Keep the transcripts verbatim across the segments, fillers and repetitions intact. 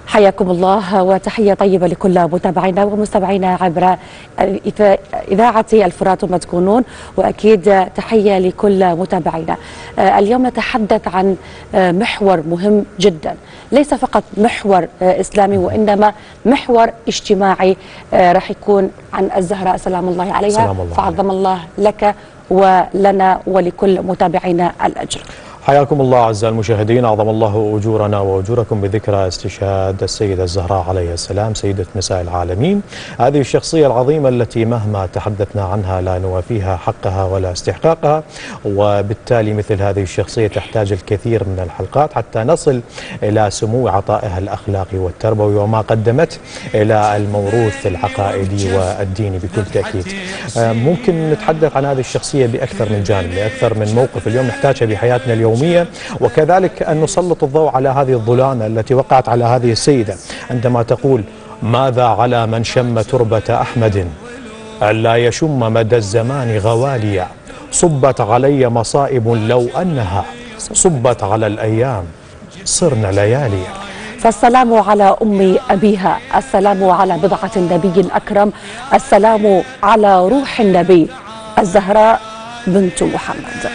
حياكم الله وتحية طيبة لكل متابعينا ومستمعينا عبر إذاعة الفرات ما تكونون، وأكيد تحية لكل متابعينا. اليوم نتحدث عن محور مهم جدا، ليس فقط محور إسلامي وإنما محور اجتماعي، راح يكون عن الزهراء سلام الله عليها. فعظم الله لك ولنا ولكل متابعينا الأجر. حياكم الله أعزائي المشاهدين، أعظم الله أجورنا وأجوركم بذكرى استشهاد السيدة الزهراء عليه السلام سيدة نساء العالمين، هذه الشخصية العظيمة التي مهما تحدثنا عنها لا نوافيها حقها ولا استحقاقها، وبالتالي مثل هذه الشخصية تحتاج الكثير من الحلقات حتى نصل إلى سمو عطائها الأخلاقي والتربوي وما قدمت إلى الموروث العقائدي والديني بكل تأكيد. ممكن نتحدث عن هذه الشخصية بأكثر من جانب، بأكثر من موقف اليوم نحتاجها بحياتنا اليومية، وكذلك أن نسلط الضوء على هذه الظلامة التي وقعت على هذه السيدة عندما تقول: ماذا على من شم تربة أحمد ألا يشم مدى الزمان غواليا، صبت علي مصائب لو أنها صبت على الأيام صرنا لياليا. فالسلام على أم أبيها، السلام على بضعة النبي الأكرم، السلام على روح النبي الزهراء بنت محمد.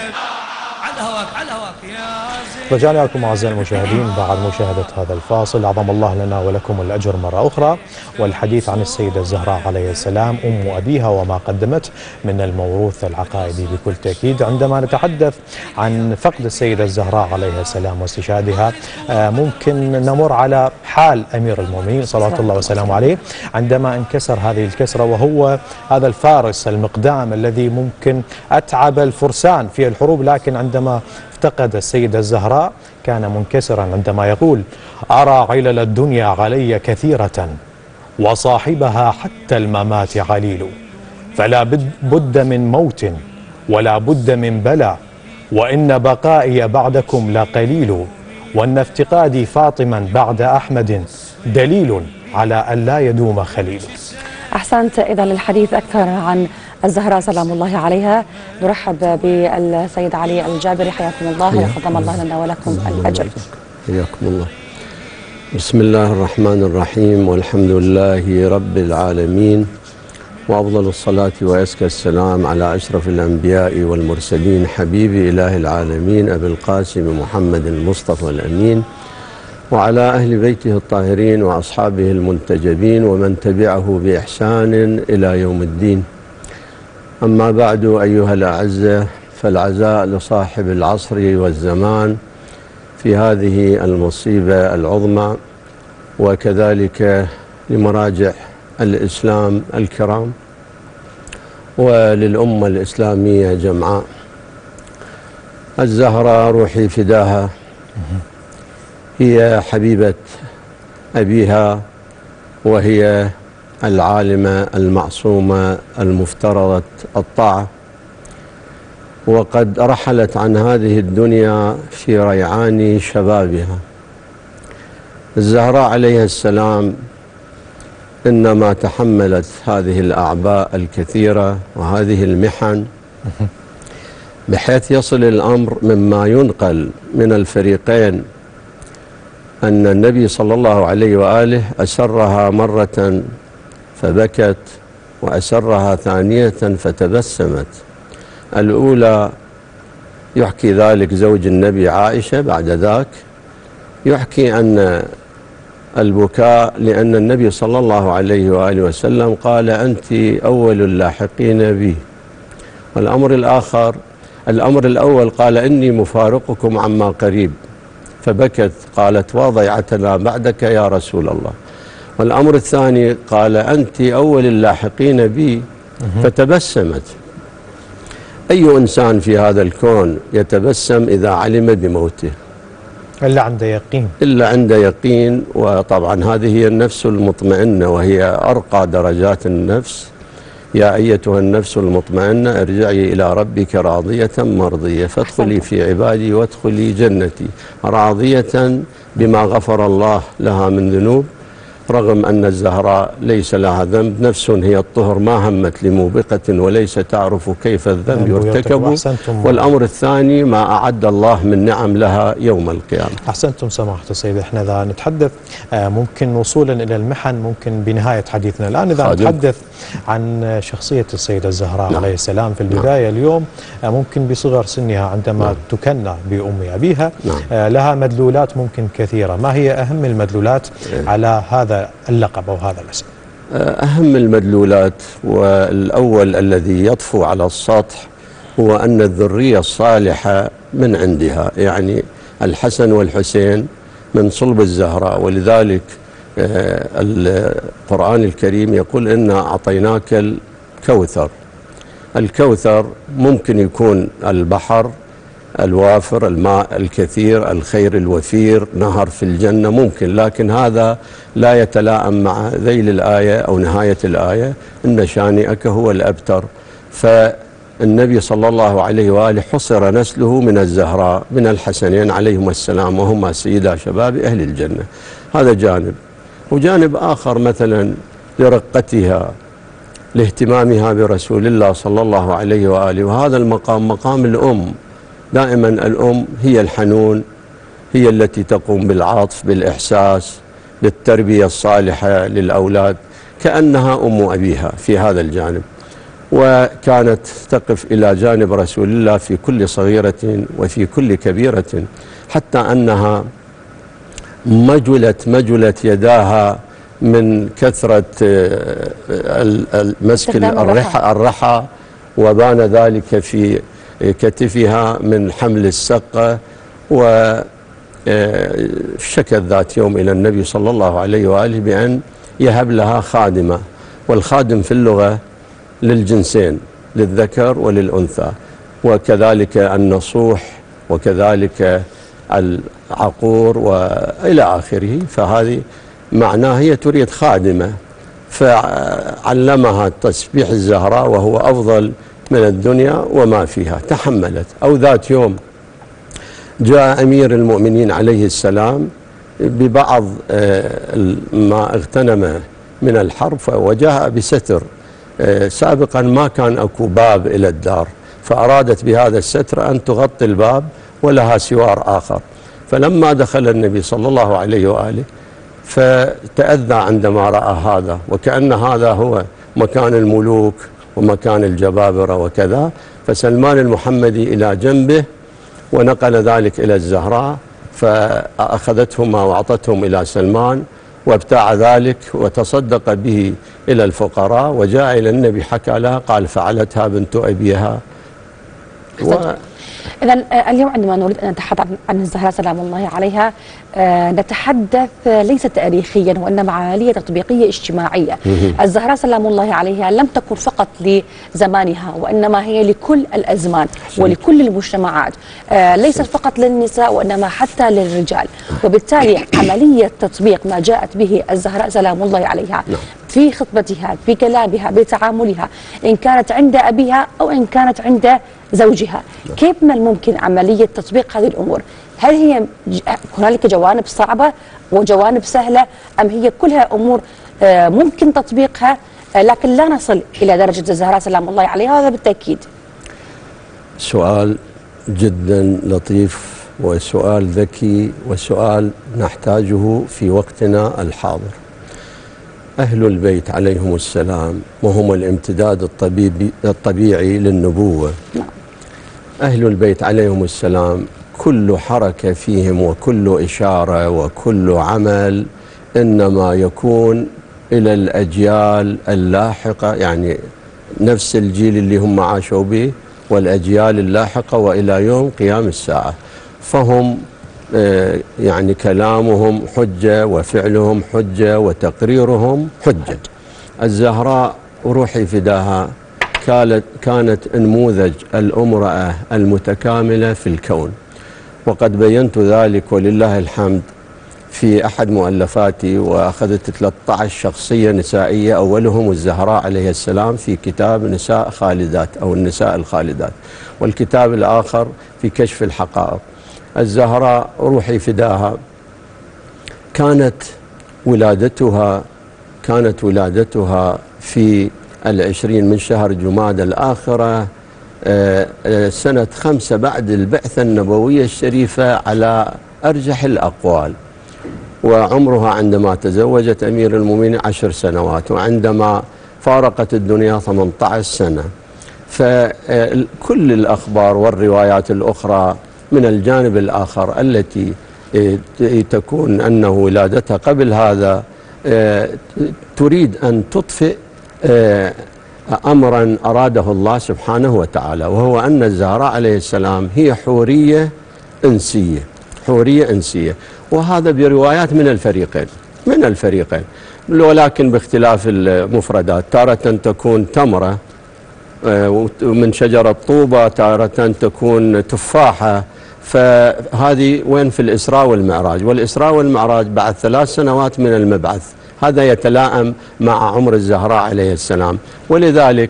رجعنا لكم أعزائي المشاهدين بعد مشاهدة هذا الفاصل. أعظم الله لنا ولكم الأجر مرة أخرى، والحديث عن السيدة الزهراء عليه السلام أم أبيها وما قدمت من الموروث العقائدي بكل تأكيد. عندما نتحدث عن فقد السيدة الزهراء عليه السلام واستشهادها، ممكن نمر على حال أمير المؤمنين صلوات الله وسلامه عليه عندما انكسر هذه الكسرة، وهو هذا الفارس المقدام الذي ممكن أتعب الفرسان في الحروب، لكن عندما افتقد السيدة الزهراء كان منكسرا عندما يقول: أرى علل الدنيا علي كثيرة وصاحبها حتى الممات عليل، فلا بد من موت ولا بد من بلاء، وإن بقائي بعدكم لقليل، وأن افتقادي فاطما بعد أحمد دليل على أن لا يدوم خليل. أحسنت. إذا للحديث أكثر عن الزهراء سلام الله عليها نرحب بالسيد علي الجابري، حياكم الله وقدم الله لنا ولكم الأجر. حياكم الله. بسم الله الرحمن الرحيم، والحمد لله رب العالمين، وأفضل الصلاة وأزكى السلام على أشرف الأنبياء والمرسلين، حبيب إله العالمين أبي القاسم محمد المصطفى الأمين، وعلى أهل بيته الطاهرين وأصحابه المنتجبين ومن تبعه بإحسان إلى يوم الدين. أما بعد أيها الأعزة، فالعزاء لصاحب العصر والزمان في هذه المصيبة العظمى، وكذلك لمراجع الإسلام الكرام وللأمة الإسلامية جمعاء. الزهراء روحي فداها، هي حبيبة أبيها، وهي العالمة المعصومة المفترضة الطاعة، وقد رحلت عن هذه الدنيا في ريعان شبابها. الزهراء عليها السلام إنما تحملت هذه الأعباء الكثيرة وهذه المحن، بحيث يصل الأمر مما ينقل من الفريقين أن النبي صلى الله عليه وآله أسرها مرة فبكت، وأسرها ثانية فتبسمت. الأولى يحكي ذلك زوج النبي عائشة، بعد ذاك يحكي أن البكاء لأن النبي صلى الله عليه وآله وسلم قال: أنت أول اللاحقين بي. والأمر الآخر، الأمر الأول قال: إني مفارقكم عما قريب، فبكت قالت: وضيعتنا بعدك يا رسول الله. والأمر الثاني قال: أنت أول اللاحقين بي، فتبسمت. أي إنسان في هذا الكون يتبسم إذا علم بموته؟ إلا عنده يقين، إلا عنده يقين. وطبعا هذه هي النفس المطمئنة، وهي أرقى درجات النفس. يا أيتها النفس المطمئنة ارجعي إلى ربك راضية مرضية فادخلي في عبادي وادخلي جنتي، راضية بما غفر الله لها من ذنوب، رغم أن الزهراء ليس لها ذنب، نفس هي الطهر ما همت لموبقة وليس تعرف كيف الذنب يرتكب. والأمر الثاني ما أعد الله من نعم لها يوم القيامة. أحسنتم سماحة السيد. احنا إذا نتحدث ممكن وصولا إلى المحن ممكن بنهاية حديثنا الآن إذا خادم. نتحدث عن شخصية السيدة الزهراء نعم. عليه السلام في البداية نعم. اليوم ممكن بصغر سنها عندما نعم. تكنى بأم أبيها نعم. لها مدلولات ممكن كثيرة، ما هي أهم المدلولات نعم. على هذا اللقب أو هذا الاسم؟ أهم المدلولات والأول الذي يطفو على السطح هو أن الذرية الصالحة من عندها، يعني الحسن والحسين من صلب الزهراء، ولذلك القرآن الكريم يقول إنا أعطيناك الكوثر. الكوثر ممكن يكون البحر الوافر، الماء الكثير، الخير الوفير، نهر في الجنة ممكن، لكن هذا لا يتلائم مع ذيل الآية أو نهاية الآية إن شانئك هو الأبتر. فالنبي صلى الله عليه وآله حصر نسله من الزهراء من الحسنين عليهم السلام وهما سيدا شباب أهل الجنة. هذا جانب. وجانب آخر مثلا لرقتها، لاهتمامها برسول الله صلى الله عليه وآله، وهذا المقام مقام الأم. دائما الأم هي الحنون، هي التي تقوم بالعطف بالإحساس بالتربية الصالحة للأولاد، كأنها أم أبيها في هذا الجانب. وكانت تقف إلى جانب رسول الله في كل صغيرة وفي كل كبيرة، حتى أنها مجلت مجلت يداها من كثرة مسك الرحى, الرحى وبان ذلك في كتفها من حمل السقة. وشكت ذات يوم إلى النبي صلى الله عليه وآله بأن يهب لها خادمة، والخادم في اللغة للجنسين للذكر وللأنثى، وكذلك النصوح وكذلك العقور وإلى آخره. فهذه معناه هي تريد خادمة، فعلمها تسبيح الزهراء وهو أفضل من الدنيا وما فيها، تحملت. أو ذات يوم جاء أمير المؤمنين عليه السلام ببعض ما اغتنم من الحرب، وجاء بستر. سابقا ما كان أكو باب إلى الدار، فأرادت بهذا الستر أن تغطي الباب ولها سوار آخر. فلما دخل النبي صلى الله عليه وآله فتأذى عندما رأى هذا، وكأن هذا هو مكان الملوك ومكان الجبابرة وكذا. فسلمان المحمدي إلى جنبه ونقل ذلك إلى الزهراء، فأخذتهما وأعطتهم إلى سلمان وابتاع ذلك وتصدق به إلى الفقراء، وجاء إلى النبي حكى لها قال فعلتها بنت أبيها. و... إذن اليوم عندما نريد أن نتحدث عن الزهراء سلام الله عليها نتحدث ليس تاريخيا وإنما عملية تطبيقية اجتماعية. الزهراء سلام الله عليها لم تكن فقط لزمانها وإنما هي لكل الأزمان ولكل المجتمعات، ليست فقط للنساء وإنما حتى للرجال. وبالتالي عملية تطبيق ما جاءت به الزهراء سلام الله عليها في خطبتها في كلامها بتعاملها، إن كانت عند أبيها أو إن كانت عند زوجها، كيف من الممكن عملية تطبيق هذه الأمور؟ هل هي هنالك جوانب صعبة وجوانب سهلة، أم هي كلها أمور ممكن تطبيقها لكن لا نصل إلى درجة الزهراء سلام الله عليها؟ هذا بالتأكيد سؤال جدا لطيف وسؤال ذكي وسؤال نحتاجه في وقتنا الحاضر. أهل البيت عليهم السلام وهم الامتداد الطبيبي الطبيعي للنبوة. أهل البيت عليهم السلام كل حركة فيهم وكل إشارة وكل عمل إنما يكون إلى الأجيال اللاحقة، يعني نفس الجيل اللي هم عاشوا به والأجيال اللاحقة وإلى يوم قيام الساعة. فهم يعني كلامهم حجة وفعلهم حجة وتقريرهم حجة. الزهراء روحي فداها كانت نموذج الأمرأة المتكاملة في الكون، وقد بينت ذلك ولله الحمد في أحد مؤلفاتي، وأخذت ثلاثة عشر شخصية نسائية أولهم الزهراء عليه السلام في كتاب نساء خالدات أو النساء الخالدات، والكتاب الآخر في كشف الحقائق. الزهراء روحي فداها كانت ولادتها كانت ولادتها في العشرين من شهر جمادى الآخرة سنة خمسة بعد البعثة النبوية الشريفة على أرجح الأقوال، وعمرها عندما تزوجت أمير المؤمنين عشر سنوات، وعندما فارقت الدنيا ثمانية عشر سنة. فكل الأخبار والروايات الأخرى من الجانب الآخر التي تكون أنه ولادتها قبل هذا تريد أن تطفئ أمرا أراده الله سبحانه وتعالى، وهو أن الزهراء عليه السلام هي حورية إنسية، حورية إنسية، وهذا بروايات من الفريقين من الفريقين ولكن باختلاف المفردات. تارة تكون تمرة من شجرة طوبة، تارة تكون تفاحة. فهذه وين في الإسراء والمعراج، والإسراء والمعراج بعد ثلاث سنوات من المبعث، هذا يتلائم مع عمر الزهراء عليه السلام. ولذلك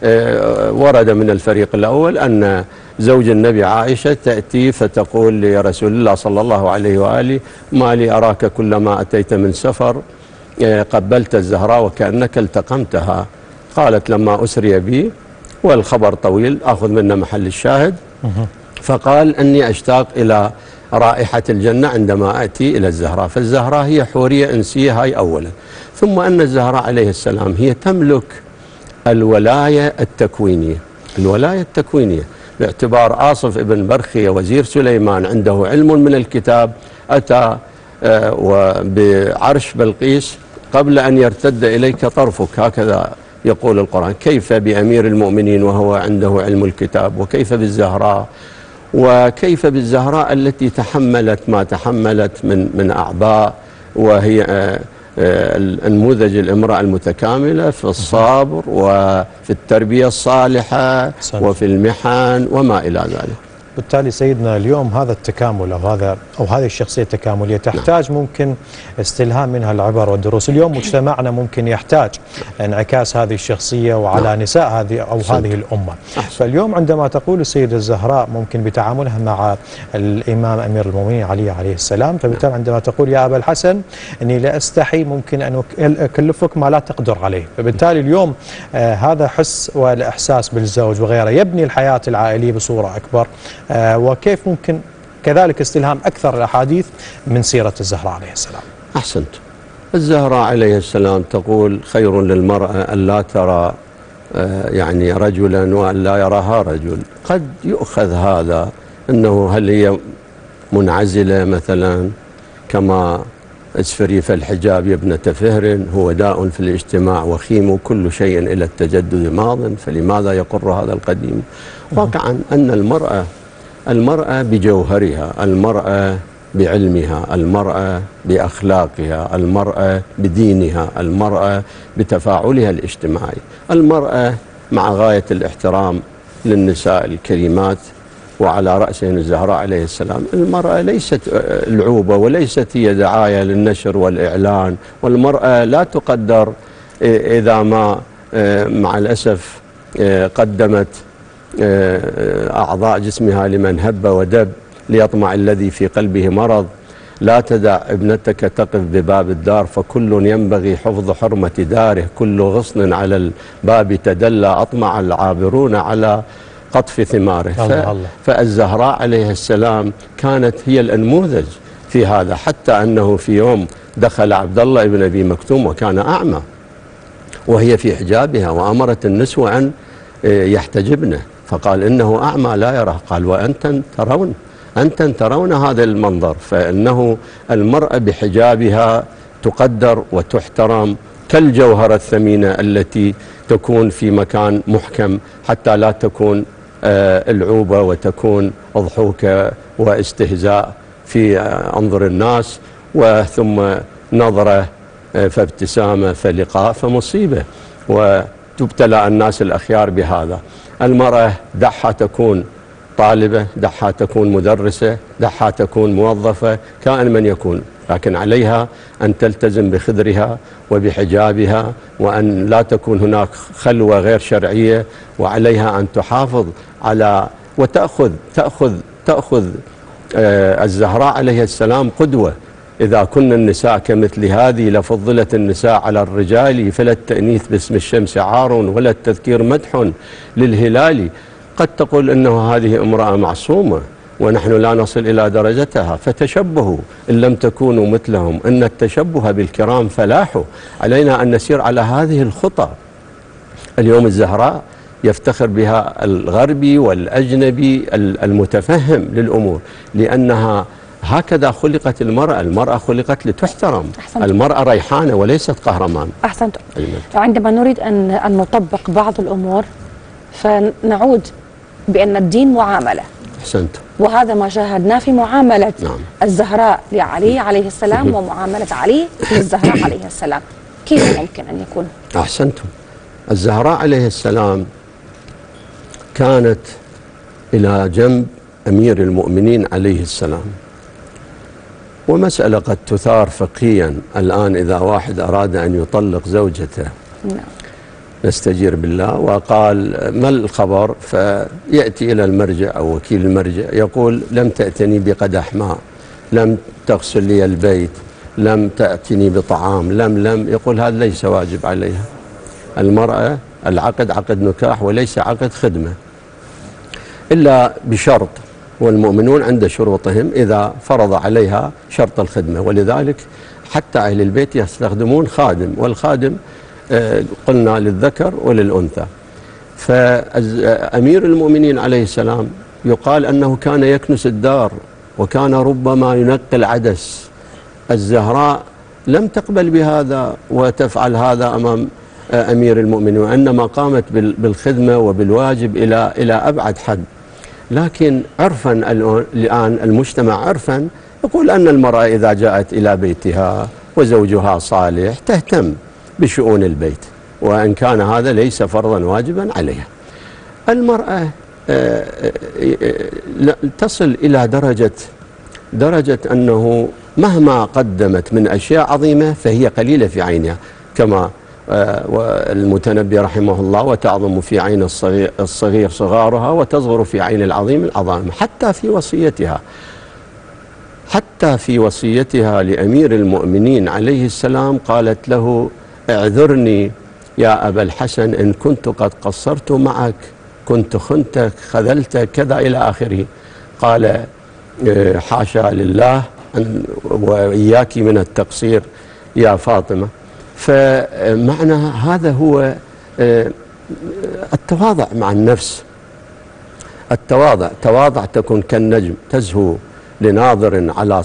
ورد من الفريق الأول أن زوج النبي عائشة تأتي فتقول لرسول الله صلى الله عليه وآله: ما لي أراك كلما أتيت من سفر قبلت الزهراء وكأنك التقمتها. قالت: لما أسري بي، والخبر طويل أخذ منه محل الشاهد، فقال: أني أشتاق إلى رائحة الجنة عندما أتي إلى الزهراء. فالزهراء هي حورية إنسية، هاي أولا. ثم أن الزهراء عليه السلام هي تملك الولاية التكوينية، الولاية التكوينية باعتبار آصف ابن برخية وزير سليمان عنده علم من الكتاب، أتى وبعرش بلقيس قبل أن يرتد إليك طرفك، هكذا يقول القرآن. كيف بأمير المؤمنين وهو عنده علم الكتاب، وكيف بالزهراء، وكيف بالزهراء التي تحملت ما تحملت من من أعباء، وهي النموذج الامرأة المتكاملة في الصبر وفي التربية الصالحة وفي المحن وما إلى ذلك. بالتالي سيدنا اليوم هذا التكامل أو هذا أو هذه الشخصية التكاملية تحتاج نعم. ممكن استلهام منها العبر والدروس. اليوم مجتمعنا ممكن يحتاج انعكاس هذه الشخصية وعلى نعم. نساء هذه أو صدق. هذه الأمة. أحسن. فاليوم عندما تقول السيدة الزهراء ممكن بتعاملها مع الإمام أمير المؤمنين علي عليه السلام، فبالتالي عندما تقول: يا أبا الحسن إني لا أستحي ممكن أن أكلفك ما لا تقدر عليه. فبالتالي اليوم آه هذا حس والإحساس بالزوج وغيره يبني الحياة العائلية بصورة أكبر. آه وكيف ممكن كذلك استلهام أكثر الأحاديث من سيرة الزهراء عليه السلام. أحسنت. الزهراء عليه السلام تقول: خير للمرأة أن لا ترى آه يعني رجلا وأن لا يراها رجل. قد يؤخذ هذا أنه هل هي منعزلة مثلا، كما اسفري فالحجاب يا ابنة فهر هو داء في الاجتماع وخيم كل شيء إلى التجدد ماض فلماذا يقر هذا القديم. واقعا أن المرأة المرأة بجوهرها، المرأة بعلمها، المرأة بأخلاقها، المرأة بدينها، المرأة بتفاعلها الاجتماعي، المرأة مع غاية الاحترام للنساء الكريمات وعلى رأسهن الزهراء عليه السلام. المرأة ليست العوبة وليست هي دعاية للنشر والإعلان، والمرأة لا تقدر إذا ما مع الأسف قدمت أعضاء جسمها لمن هب ودب ليطمع الذي في قلبه مرض. لا تدع ابنتك تقف بباب الدار فكل ينبغي حفظ حرمة داره، كل غصن على الباب تدلى أطمع العابرون على قطف ثماره. الله الله. فالزهراء عليه السلام كانت هي الأنموذج في هذا، حتى أنه في يوم دخل عبد الله ابن أبي مكتوم وكان أعمى وهي في حجابها وأمرت النسوة أن يحتجبنه، فقال: إنه أعمى لا يرى. قال: وأنتم ترون أنتم ترون هذا المنظر. فإنه المرأة بحجابها تقدر وتحترم كالجوهرة الثمينة التي تكون في مكان محكم، حتى لا تكون العوبة وتكون أضحوكة واستهزاء في أنظر الناس، وثم نظرة فابتسامة فلقاء فمصيبة، وتبتلى الناس الأخيار بهذا. المرأة دعها تكون طالبة، دعها تكون مدرسة، دعها تكون موظفة، كائن من يكون، لكن عليها أن تلتزم بخدرها وبحجابها، وأن لا تكون هناك خلوة غير شرعية، وعليها أن تحافظ على وتأخذ تأخذ تأخذ آه الزهراء عليه السلام قدوة إذا كن النساء كمثل هذه لفضلت النساء على الرجال، فلا التأنيث باسم الشمس عار ولا التذكير مدح للهلال. قد تقول أنه هذه امرأة معصومة ونحن لا نصل إلى درجتها، فتشبهوا إن لم تكونوا مثلهم، إن التشبه بالكرام فلاح. علينا أن نسير على هذه الخطى. اليوم الزهراء يفتخر بها الغربي والأجنبي المتفهم للأمور، لأنها هكذا خلقت المرأة. المرأة خلقت لتحترم. أحسنت. المرأة ريحانة وليست قهرمان. أحسنت. عندما نريد أن أن نطبق بعض الأمور فنعود بأن الدين معاملة. أحسنت. وهذا ما شاهدناه في معاملة نعم. الزهراء لعلي عليه السلام ومعاملة علي للزهراء عليه السلام. كيف ممكن أن يكون؟ أحسنتم. الزهراء عليه السلام كانت إلى جنب أمير المؤمنين عليه السلام، ومسألة قد تثار فقهيا الآن. إذا واحد أراد أن يطلق زوجته نعم. نستجير بالله وقال ما الخبر، فيأتي إلى المرجع أو وكيل المرجع يقول لم تأتني بقدح ماء، لم تغسل لي البيت، لم تأتني بطعام، لم لم يقول هذا ليس واجب عليها. المرأة العقد عقد نكاح وليس عقد خدمة، إلا بشرط، والمؤمنون عند شروطهم إذا فرض عليها شرط الخدمة. ولذلك حتى أهل البيت يستخدمون خادم، والخادم قلنا للذكر وللأنثى. فأمير المؤمنين عليه السلام يقال أنه كان يكنس الدار وكان ربما ينقي العدس. الزهراء لم تقبل بهذا وتفعل هذا أمام أمير المؤمنين، وإنما قامت بالخدمة وبالواجب إلى إلى أبعد حد. لكن عرفا الآن المجتمع عرفا يقول أن المرأة إذا جاءت إلى بيتها وزوجها صالح تهتم بشؤون البيت، وإن كان هذا ليس فرضا واجبا عليها. المرأة تصل إلى درجة درجة أنه مهما قدمت من أشياء عظيمة فهي قليلة في عينها، كما المتنبي رحمه الله وتعظم في عين الصغير, الصغير صغارها وتصغر في عين العظيم العظائم. حتى في وصيتها حتى في وصيتها لأمير المؤمنين عليه السلام قالت له اعذرني يا أبا الحسن إن كنت قد قصرت معك، كنت خنتك خذلتك كذا إلى آخره. قال حاشا لله وإياك من التقصير يا فاطمة. فمعنى هذا هو التواضع مع النفس. التواضع تواضع تكن كالنجم تزهو لناظر على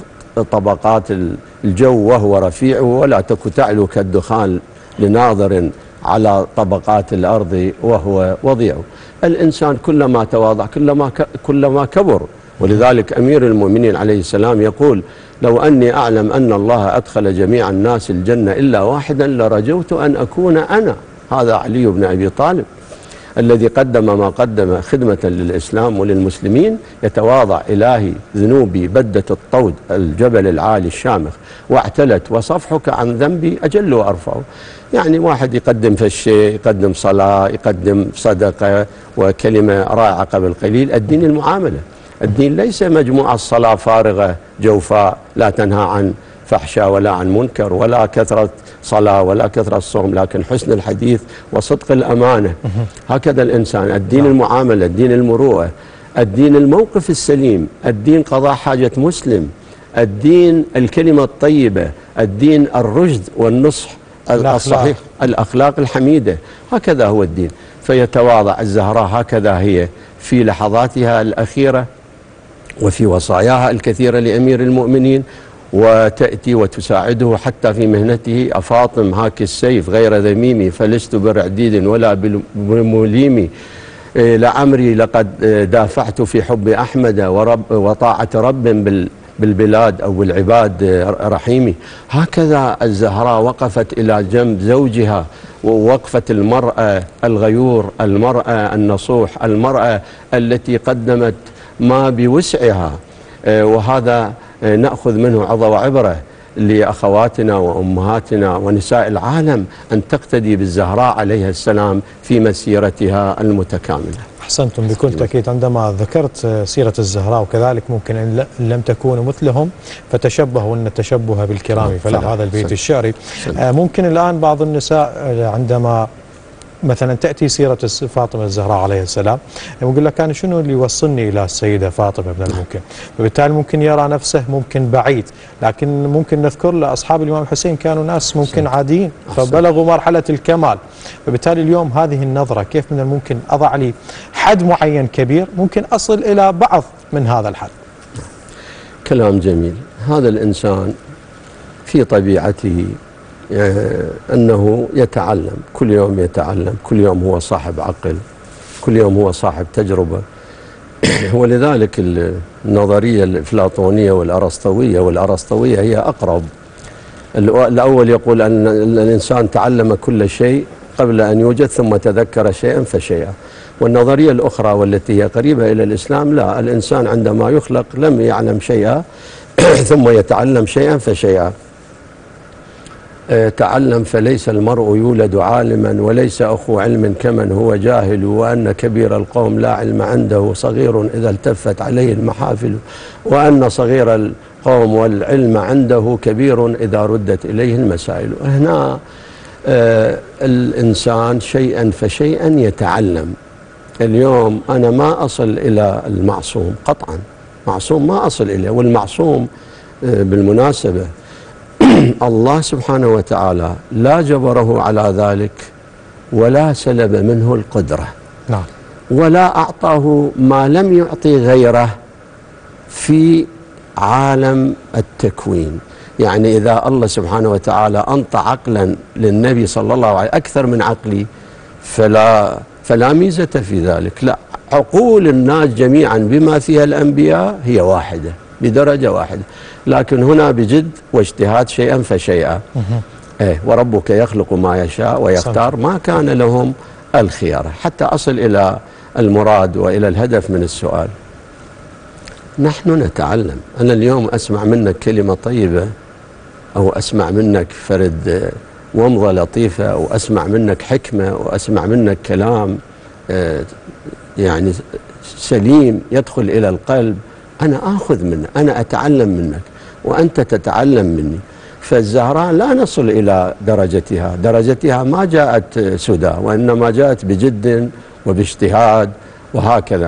طبقات الجو وهو رفيع، ولا تك تعلو كالدخان لناظر على طبقات الأرض وهو وضيع. الإنسان كلما تواضع كلما كلما كبر. ولذلك أمير المؤمنين عليه السلام يقول لو أني أعلم أن الله أدخل جميع الناس الجنة إلا واحدا لرجوت أن أكون أنا. هذا علي بن أبي طالب الذي قدم ما قدم خدمة للإسلام وللمسلمين. يتواضع إلهي ذنوبي بدت الطود الجبل العالي الشامخ واعتلت وصفحك عن ذنبي أجل وأرفع. يعني واحد يقدم في الشيء، يقدم صلاة، يقدم صدقة وكلمة رائعة قبل قليل. الدين المعاملة. الدين ليس مجموعة صلاة فارغة جوفاء لا تنهى عن فحشاء ولا عن منكر ولا كثرة صلاة ولا كثرة صوم، لكن حسن الحديث وصدق الأمانة. هكذا الإنسان. الدين المعاملة، الدين المروءة، الدين الموقف السليم، الدين قضاء حاجة مسلم، الدين الكلمة الطيبة، الدين الرشد والنصح الصحيح، الأخلاق الحميدة. هكذا هو الدين. فيتواضع الزهراء هكذا هي في لحظاتها الأخيرة وفي وصاياها الكثيرة لأمير المؤمنين، وتأتي وتساعده حتى في مهنته. أفاطم هاك السيف غير ذميمي فلست برعديد ولا بمليمي، لعمري لقد دافعت في حب أحمد ورب وطاعة رب بالبلاد أو بالعباد رحيمي. هكذا الزهراء وقفت إلى جنب زوجها، ووقفت المرأة الغيور، المرأة النصوح، المرأة التي قدمت ما بوسعها. وهذا نأخذ منه عظة وعبرة لأخواتنا وأمهاتنا ونساء العالم أن تقتدي بالزهراء عليها السلام في مسيرتها المتكاملة. أحسنتم بكل تأكيد. عندما ذكرت سيرة الزهراء وكذلك ممكن إن لم تكونوا مثلهم فتشبهوا، إن التشبه بالكرام فلا، هذا البيت الشعري. ممكن الآن بعض النساء عندما مثلا تأتي سيرة فاطمة الزهراء عليه السلام يقول لك أنا شنو اللي يوصلني إلى السيدة فاطمة من الممكن، فبالتالي ممكن يرى نفسه ممكن بعيد، لكن ممكن نذكر له أصحاب الإمام الحسين كانوا ناس ممكن عاديين فبلغوا مرحلة الكمال، فبالتالي اليوم هذه النظرة كيف من الممكن أضع لي حد معين كبير ممكن أصل إلى بعض من هذا الحد. كلام جميل. هذا الإنسان في طبيعته أنه يتعلم، كل يوم يتعلم، كل يوم هو صاحب عقل، كل يوم هو صاحب تجربة. ولذلك النظرية الأفلاطونية والأرسطوية، والأرسطوية هي أقرب. الأول يقول أن الإنسان تعلم كل شيء قبل أن يوجد ثم تذكر شيئا فشيئا. والنظرية الأخرى والتي هي قريبة إلى الإسلام، لا، الإنسان عندما يخلق لم يعلم شيئا ثم يتعلم شيئا فشيئا. تعلم فليس المرء يولد عالما وليس أخو علم كمن هو جاهل، وأن كبير القوم لا علم عنده صغير إذا التفت عليه المحافل، وأن صغير القوم والعلم عنده كبير إذا ردت إليه المسائل. هنا آه الإنسان شيئا فشيئا يتعلم. اليوم أنا ما أصل إلى المعصوم قطعا، معصوم ما أصل إليه. والمعصوم آه بالمناسبة الله سبحانه وتعالى لا جبره على ذلك ولا سلب منه القدرة، نعم، ولا أعطاه ما لم يعطي غيره في عالم التكوين. يعني إذا الله سبحانه وتعالى أنطى عقلا للنبي صلى الله عليه وسلم أكثر من عقلي فلا فلا ميزة في ذلك، لا، عقول الناس جميعا بما فيها الأنبياء هي واحدة بدرجة واحدة، لكن هنا بجد واجتهاد شيئا فشيئا. إيه، وربك يخلق ما يشاء ويختار، ما كان لهم الخيار. حتى أصل إلى المراد وإلى الهدف من السؤال، نحن نتعلم. أنا اليوم أسمع منك كلمة طيبة، أو أسمع منك فرد ومضة لطيفة، أو أسمع منك حكمة، أو أسمع منك كلام يعني سليم يدخل إلى القلب، أنا آخذ منك، أنا أتعلم منك وأنت تتعلم مني. فالزهراء لا نصل إلى درجتها، درجتها ما جاءت سدى، وإنما جاءت بجد وباجتهاد وهكذا.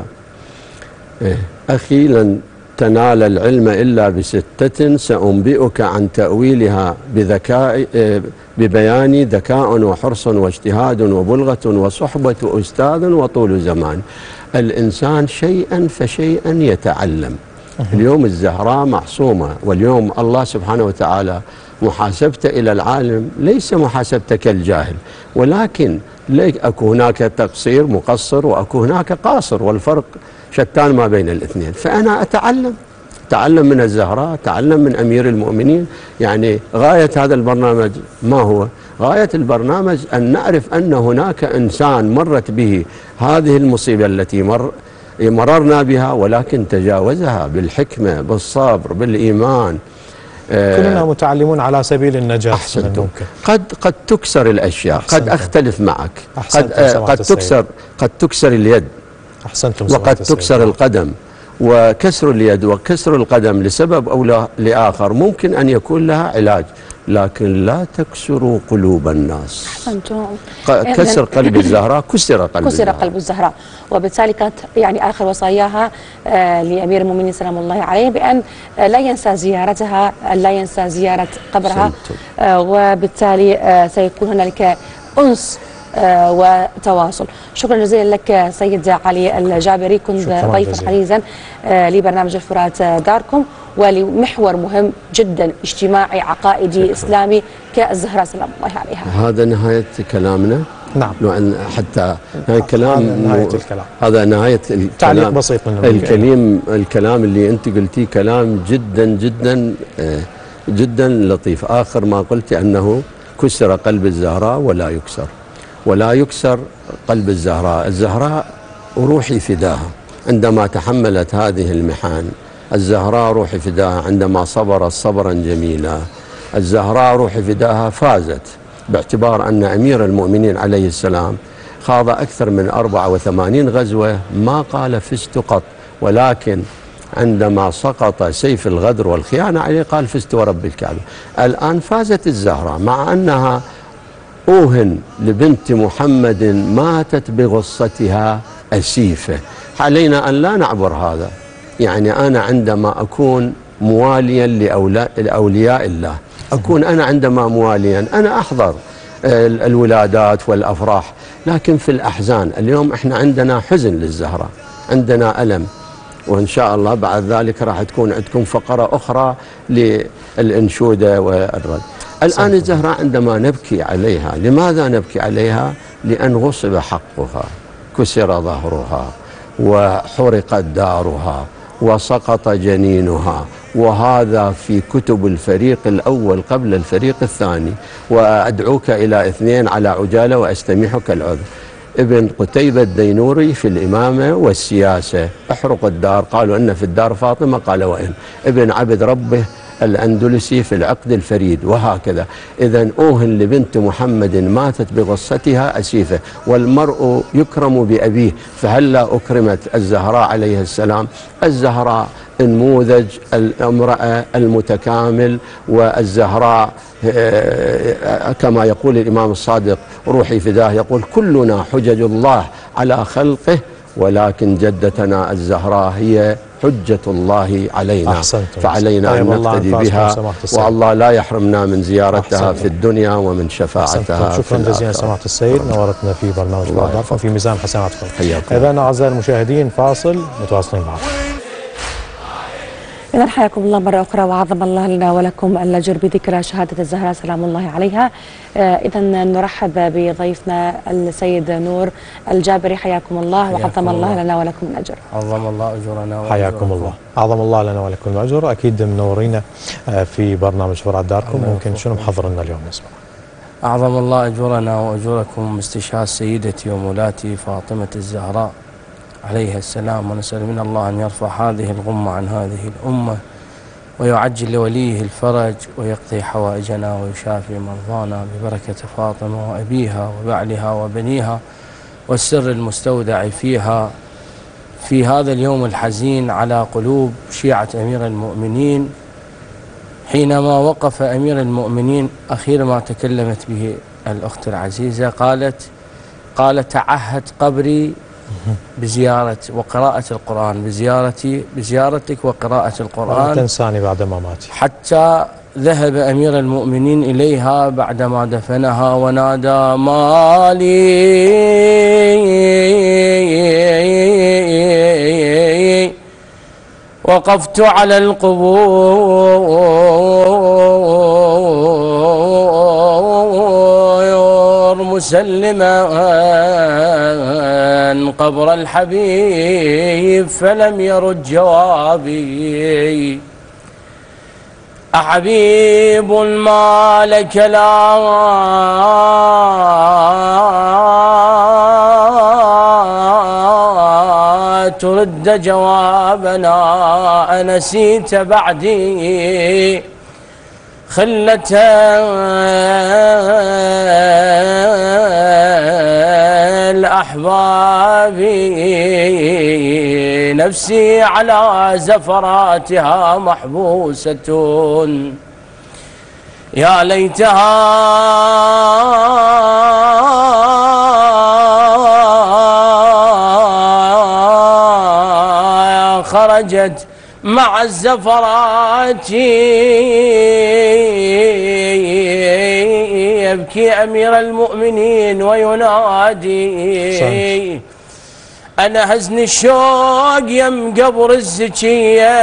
أخي لن تنال العلم إلا بستة سأنبئك عن تأويلها بذكاء ببيان ذكاء وحرص واجتهاد وبلغة وصحبة أستاذ وطول زمان. الإنسان شيئا فشيئا يتعلم. اليوم الزهراء معصومة، واليوم الله سبحانه وتعالى محاسبته إلى العالم ليس محاسبته كالجاهل، ولكن أكو هناك تقصير مقصر وأكو هناك قاصر، والفرق شتان ما بين الاثنين. فأنا أتعلم تعلم من الزهراء، تعلم من أمير المؤمنين. يعني غاية هذا البرنامج ما هو؟ غاية البرنامج أن نعرف أن هناك إنسان مرت به هذه المصيبة التي مر مررنا بها، ولكن تجاوزها بالحكمة، بالصبر، بالإيمان. كلنا متعلمون على سبيل النجاة. أحسنتم. قد قد تكسر الأشياء، قد أختلف معك، قد قد تكسر قد تكسر اليد، أحسنتم، وقد تكسر القدم. وكسر اليد وكسر القدم لسبب أو لآخر ممكن أن يكون لها علاج، لكن لا تكسروا قلوب الناس. أحسنتم. كسر قلب الزهراء، كسر قلب كسر قلب الزهراء، وبالتالي كانت يعني آخر وصاياها آه لأمير المؤمنين سلام الله عليه بأن آه لا ينسى زيارتها، لا ينسى زيارة قبرها، آه وبالتالي آه سيكون هنالك أنس آه وتواصل. شكرا جزيلا لك سيد علي الجابري، كنت ضيفا عزيزا آه لبرنامج الفرات داركم، ولمحور مهم جدا اجتماعي عقائدي إسلامي كالزهراء سلام الله عليها. هذا نهاية كلامنا. نعم، حتى هذا الكلام نهاية الكلام، هذا نهاية الكلام. تعليق بسيط منه. الكلام الكلام اللي أنت قلتيه كلام جدا جدا جدا لطيف. آخر ما قلت أنه كسر قلب الزهراء ولا يكسر، ولا يكسر قلب الزهراء. الزهراء روحي فداها عندما تحملت هذه المحن. الزهراء روحي فداها عندما صبرت صبرا جميلا. الزهراء روحي فداها فازت، باعتبار أن أمير المؤمنين عليه السلام خاض أكثر من أربعة وثمانين غزوة ما قال فزت قط، ولكن عندما سقط سيف الغدر والخيانة عليه قال فزت ورب الكعبة. الآن فازت الزهراء مع أنها أوهن لبنت محمد ماتت بغصتها أسيفة. علينا أن لا نعبر هذا. يعني أنا عندما أكون مواليا لأولياء الله، أكون أنا عندما مواليا أنا أحضر الولادات والأفراح، لكن في الأحزان اليوم إحنا عندنا حزن للزهراء، عندنا ألم، وإن شاء الله بعد ذلك راح تكون عندكم فقرة أخرى للأنشودة والرد. الآن الزهراء عندما نبكي عليها، لماذا نبكي عليها؟ لأن غصب حقها، كسر ظهرها وحرقت دارها وسقط جنينها، وهذا في كتب الفريق الأول قبل الفريق الثاني. وأدعوك إلى اثنين على عجالة وأستميحك العذر. ابن قتيبة الدينوري في الإمامة والسياسة، احرق الدار، قالوا إن في الدار فاطمة، قال وإن. ابن عبد ربه الأندلسي في العقد الفريد، وهكذا. إذن أوهن لبنت محمد ماتت بغصتها أسيفة، والمرء يكرم بأبيه، فهلا أكرمت الزهراء عليه السلام. الزهراء نموذج الامرأة المتكامل، والزهراء كما يقول الإمام الصادق روحي فداه، يقول كلنا حجج الله على خلقه، ولكن جدتنا الزهراء هي حجة الله علينا. أحسنتم. فعلينا أن نقتدي بها، والله لا يحرمنا من زيارتها أحسنتم. في الدنيا ومن شفاعتها. شكرا جزيلا سماحة السيد، نورتنا في برنامج بعض في ميزان حسناتكم. إذن أعزائي المشاهدين فاصل، متواصلين معكم. إذا حياكم الله مرة أخرى، وعظم الله لنا ولكم الأجر بذكرى شهادة الزهراء سلام الله عليها. إذا نرحب بضيفنا السيد نور الجابري، حياكم الله وعظم الله لنا ولكم الأجر. عظم الله أجرنا. حياكم الله، عظم الله لنا ولكم الأجر. أكيد منورين في برنامج فرات داركم، ممكن شنو محضرنا اليوم نسمع؟ أعظم الله أجرنا وأجركم باستشهاد سيدتي ومولاتي فاطمة الزهراء عليها السلام، ونسأل من الله أن يرفع هذه الغمة عن هذه الأمة، ويعجل لوليه الفرج، ويقضي حوائجنا ويشافي مرضانا ببركة فاطمة وأبيها وبعلها وبنيها والسر المستودع فيها في هذا اليوم الحزين على قلوب شيعة أمير المؤمنين. حينما وقف أمير المؤمنين أخير ما تكلمت به الأخت العزيزة، قالت قال تعهد قبري بزيارة وقراءة القرآن، بزيارتي بزيارتك وقراءة القرآن، لا تنساني بعد ما مات. حتى ذهب أمير المؤمنين إليها بعدما دفنها ونادى مالي، وقفت على القبور مسلما قبر الحبيب، فلم يرد جوابي. أحبيب ما لك لا ترد جوابنا، أنسيت بعدي خلة الأحباب، نفسي على زفراتها محبوسة، يا ليتها خرجت مع الزفرات. يبكي أمير المؤمنين وينادي أنا هزن الشوق يم قبر الزكية،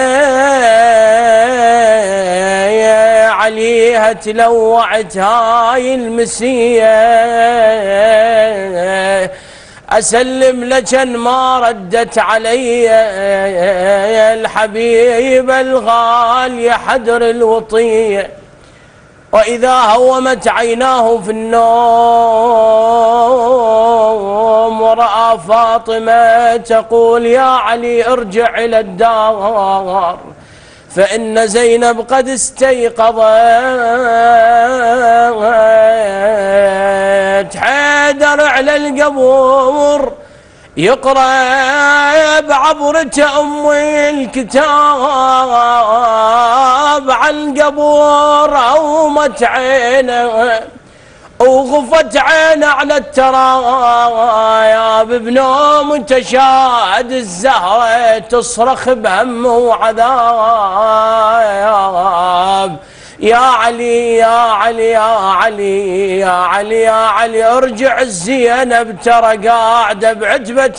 عليها تلوعت هاي المسية، أسلم لجن ما ردت علي الحبيب الغالي حدر الوطية، وإذا هومت عيناه في النوم ورأى فاطمة تقول يا علي ارجع إلى الدار، فإن زينب قد استيقظت. حيدر على القبور يقرأ بعبرته أم الكتاب على القبور أومت عينه وغفت عينه على الترايا بنوم تشاهد الزهرة تصرخ بهم وعذاب يا علي يا علي يا علي يا علي يا علي ارجع الزينب ترى قاعدة بعتبة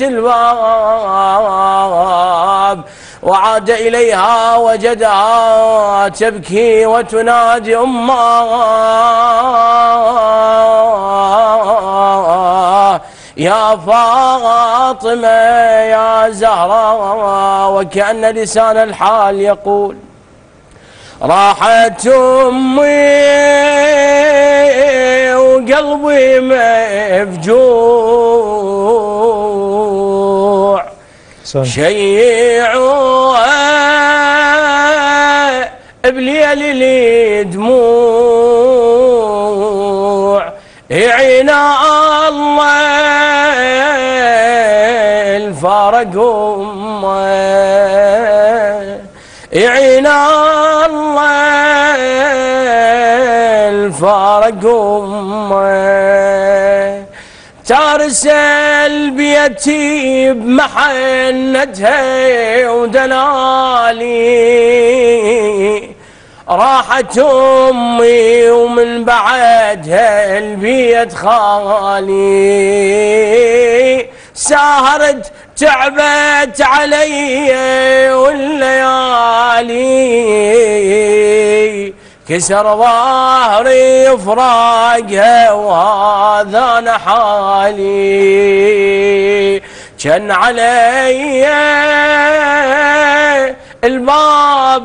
الباب وعاد إليها وجدها تبكي وتنادي أمها يا فاطمة يا زهراء وكأن لسان الحال يقول راحت أمي وقلبي مفجوع شيعوها بليل لي دموع يعينا الله الفارق أمه يعينا الله الفارق أمه تارسل بيتي بمحنتها ودلالي راحت أمي ومن بعدها البيت خالي سهرت تعبت علي والليالي كسر ظهري فراقها وهذا انا حالي كان علي الباب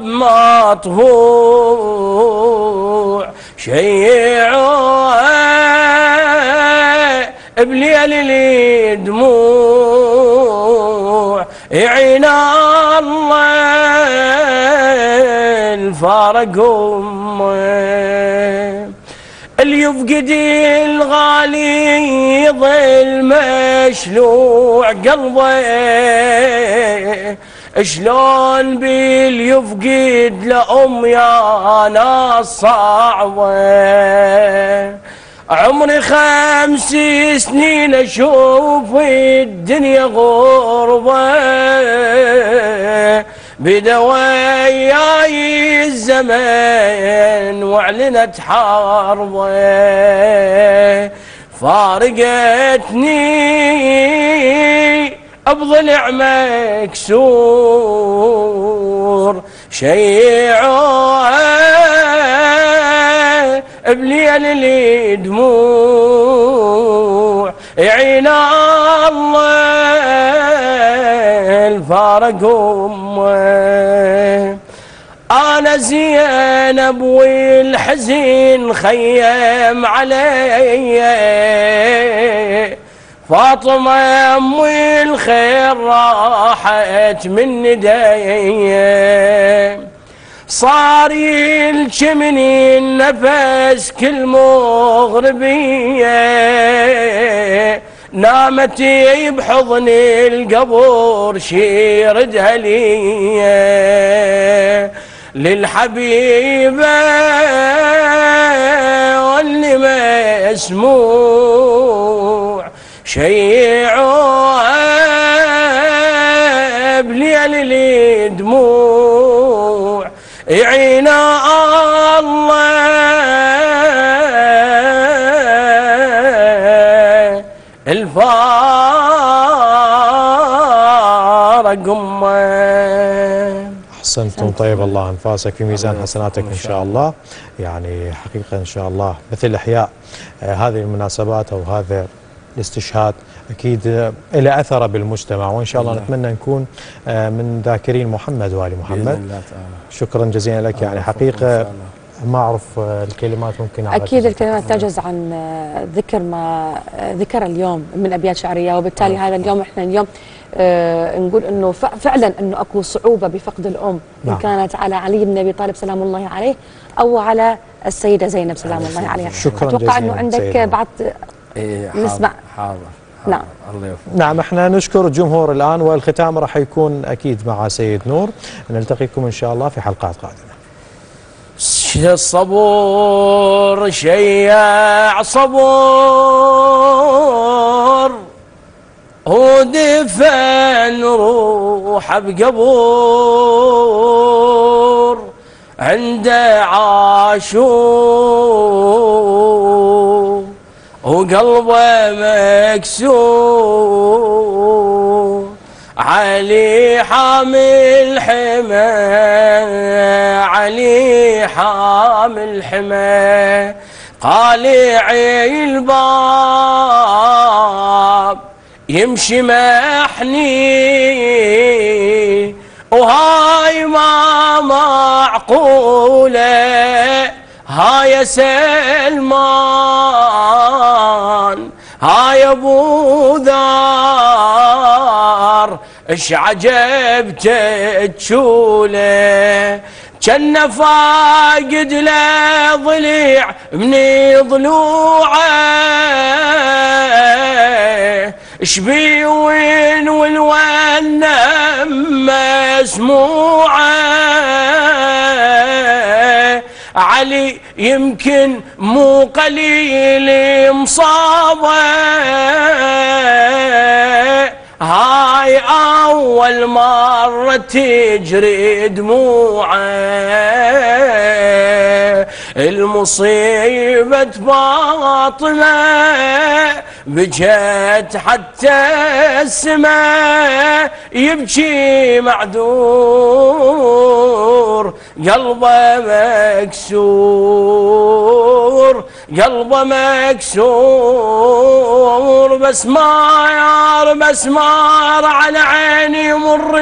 مطبوع شيعوها بليل لي دموع يعينا الله الفارق أمه اللي يفقد الغالي يظل مشلوع قلبه شلون باليفقد لأم يا ناس صعبة عمري خمس سنين اشوف الدنيا غربة بدواياي الزمن واعلنت حربه فارقتني بضلع مكسور شيعوها بليل لي دموع يعينا الله الفارق أمه أنا زينب والحزين خيم علي فاطمة أمي الخير راحت من ندايا صار يلجمني النفس كل مغربية نامت بحضني القبر شيردها لي للحبيبة واللي مسموع شيعوها بليل لي دموع يعينا الله الفارق أمه. أحسنتم طيب الله أنفاسك في ميزان حسناتك إن شاء الله. يعني حقيقة إن شاء الله مثل إحياء آه هذه المناسبات أو هذا الاستشهاد أكيد آه إلى أثر بالمجتمع وإن شاء الله نتمنى نكون آه من ذاكرين محمد وآل محمد بإذن الله تعالى. شكرا جزيلا لك. يعني حقيقة ما أعرف الكلمات ممكن أكيد الكلمات تعجز عن ذكر ما ذكر اليوم من أبيات شعرية وبالتالي هذا اليوم إحنا اليوم آه نقول انه فعلا انه اكو صعوبه بفقد الام نعم. ان كانت على علي بن ابي طالب سلام الله عليه او على السيده زينب سلام الله عليها. شكرا اتوقع انه عندك سيدنا. بعد إيه نسمع. حاضر. نعم. الله يوفقك. نعم، احنا نشكر الجمهور الآن، والختام راح يكون أكيد مع سيد نور. نلتقيكم إن شاء الله في حلقات قادمة. الصبور شيع صبور، ودفن روحه بقبور عند عاشور، وقلبه مكسور. علي حامل حمى، علي حامل حمى، قالع الباب يمشي محني، وهاي ما معقولة، هاي سلمان، هاي ابو ذار، اش عجبته تشوله، جن فاقد له ضليع من ضلوعه، شبي وين والونه مسموعه. علي يمكن مو قليل مصابه، هاي أول مرة تجري دموعه. المصيبة فاطمة بجت حتى السماء، يبكي معذور، قلبه مكسور، قلبه مكسور. بس ما يار بس مار على عيني مر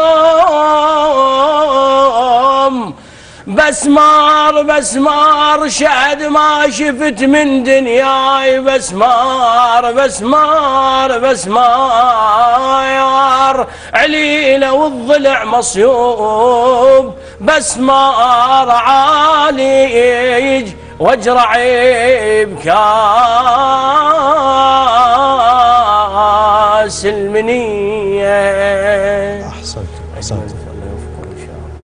النوم، بس مار بس مار شهد ما شفت من دنياي. بس مار بس مار بس مار عليله والضلع مصيوب. بس مار عاليج واجرع بكاس المنيه. أحسنت أحسنت.